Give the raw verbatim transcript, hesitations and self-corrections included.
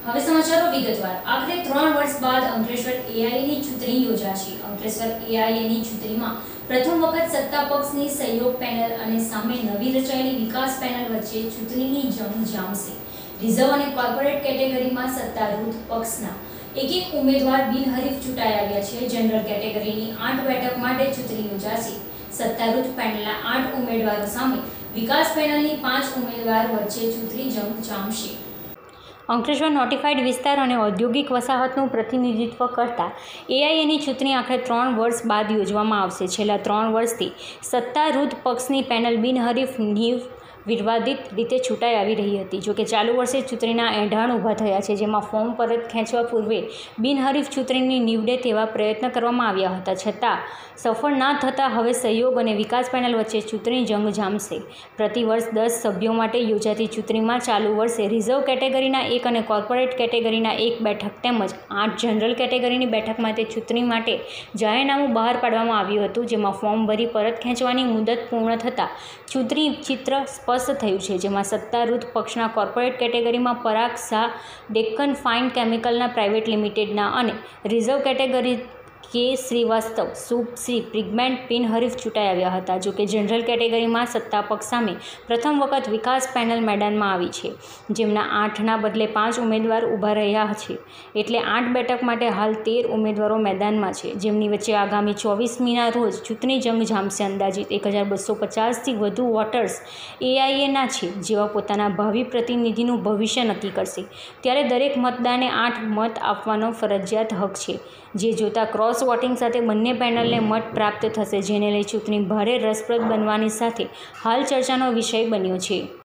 હવે સમાચારો વિગતવાર। આખરે ત્રણ વર્ષ બાદ અંકલેશ્વર એઆઈએની ચૂંટણી યોજાશે। અંકલેશ્વર એઆઈએની ચૂંટણીમાં પ્રથમ વખત સત્તા પક્ષની સહયોગ પેનલ અને સામે નવી રચાયેલી વિકાસ પેનલ વચ્ચે ચૂંટણીની જંગ જામશે। રિઝર્વ અને કોર્પોરેટ કેટેગરીમાં સત્તારૂઢ પક્ષના એક એક ઉમેદવાર બિનહરીફ ચૂંટાઈ આવ્યા છે। જનરલ કેટેગરીની આઠ બેઠક માટે ચૂંટણી યોજાશે। સત્તારૂઢ પેનલના આઠ ઉમેદવારો સામે વિકાસ પેનલની પાંચ ઉમેદવાર વચ્ચે ચૂંટણી જંગ જામશે। અંકલેશ્વર નોટિફાઈડ વિસ્તાર અને ઔદ્યોગિક વસાહતનું પ્રતિનિધિત્વ કરતા એઆઈએની ચૂંટણી આખરે ત્રણ વર્ષ બાદ યોજવામાં આવશે। છેલ્લા ત્રણ વર્ષથી સત્તારૂઢ પક્ષની પેનલ બિનહરીફ નિર્વિવાદિત રીતે ચૂંટાઈ આવી રહી હતી। જોકે ચાલુ વર્ષે ચૂંટણીના એંધાણ ઊભા થયા છે, જેમાં ફોર્મ પરત ખેંચવા પૂર્વે બિનહરીફ ચૂંટણી નીવડે તેવા પ્રયત્ન કરવામાં આવ્યા હતા, છતાં સફળ ના થતાં હવે સહયોગ અને વિકાસ પેનલ વચ્ચે ચૂંટણી જંગ જામશે। પ્રતિ વર્ષ દસ સભ્યો માટે યોજાતી ચૂંટણીમાં ચાલુ વર્ષે રિઝર્વ કેટેગરીના એક અને કોર્પોરેટ કેટેગરીના એક બેઠક તેમજ આઠ જનરલ કેટેગરીની બેઠક માટે ચૂંટણી માટે જાહેરનામું બહાર પાડવામાં આવ્યું હતું, જેમાં ફોર્મ ભરી પરત ખેંચવાની મુદત પૂર્ણ થતાં ચૂંટણી ચિત્ર સ્પષ્ટ થયું છે, જેમાં સત્તારૂઢ પક્ષના કોર્પોરેટ કેટેગરીમાં પરાગ શાહ ડેક્કન ફાઇન કેમિકલના પ્રાઇવેટ લિમિટેડના અને રિઝર્વ કેટેગરી કે શ્રીવાસ્તવ શુભ શ્રી પિગમેન્ટ બિનહરીફ ચૂંટાઈ આવ્યા હતા। જોકે જનરલ કેટેગરીમાં સત્તા પક્ષ સામે પ્રથમ વખત વિકાસ પેનલ મેદાનમાં આવી છે, જેમના આઠના બદલે પાંચ ઉમેદવાર ઊભા રહ્યા છે, એટલે આઠ બેઠક માટે હાલ તેર ઉમેદવારો મેદાનમાં છે, જેમની વચ્ચે આગામી ચોવીસમીના રોજ ચૂંટણી જંગ જામશે। અંદાજિત એક હજાર બસો પચાસથી વધુ વોટર્સ એઆઈએના છે, જેવા પોતાના ભાવિ પ્રતિનિધિનું ભવિષ્ય નક્કી કરશે। ત્યારે દરેક મતદારને આઠ મત આપવાનો ફરજિયાત હક છે, જે જોતા ક્રોસ વોટિંગ સાથે બંને પેનલને મત પ્રાપ્ત થશે, જેને લઈ ચૂંટણી ભારે રસપ્રદ બનવાની સાથે હાલ ચર્ચાનો વિષય બન્યો છે।